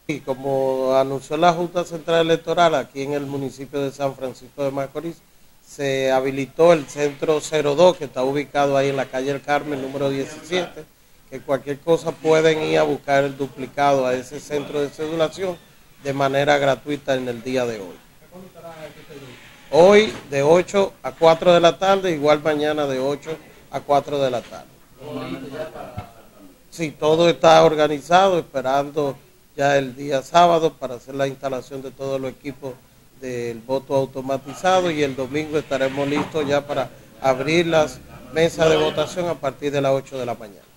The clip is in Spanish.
Y como anunció la Junta Central Electoral aquí en el municipio de San Francisco de Macorís, se habilitó el centro 02 que está ubicado ahí en la calle El Carmen número 17, que cualquier cosa pueden ir a buscar el duplicado a ese centro de cedulación de manera gratuita en el día de hoy. Hoy de 8 a 4 de la tarde, igual mañana de 8 a 4 de la tarde. Sí, todo está organizado, esperando ya el día sábado para hacer la instalación de todos los equipos del voto automatizado y el domingo estaremos listos ya para abrir las mesas de votación a partir de las 8 de la mañana.